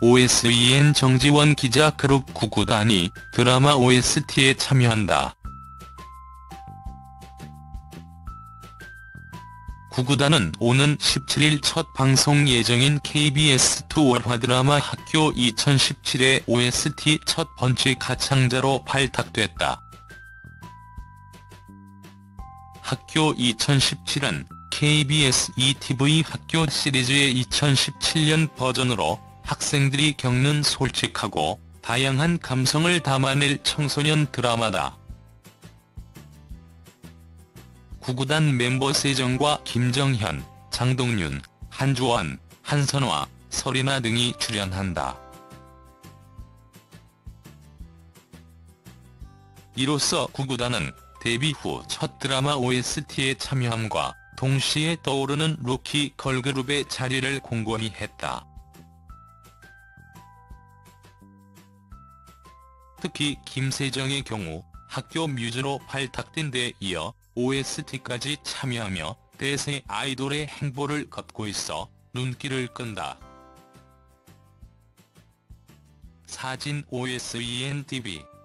OSEN 정지원 기자 그룹 구구단이 드라마 OST에 참여한다. 구구단은 오는 17일 첫 방송 예정인 KBS2 월화 드라마 학교 2017의 OST 첫 번째 가창자로 발탁됐다. 학교 2017은 KBS ETV 학교 시리즈의 2017년 버전으로 학생들이 겪는 솔직하고 다양한 감성을 담아낼 청소년 드라마다. 구구단 멤버 세정과 김정현, 장동윤, 한주원, 한선화, 설이나 등이 출연한다. 이로써 구구단은 데뷔 후 첫 드라마 OST에 참여함과 동시에 떠오르는 루키 걸그룹의 자리를 공고히 했다. 특히 김세정의 경우 학교 뮤즈로 발탁된 데 이어 OST까지 참여하며 대세 아이돌의 행보를 걷고 있어 눈길을 끈다. 사진 OSEN TV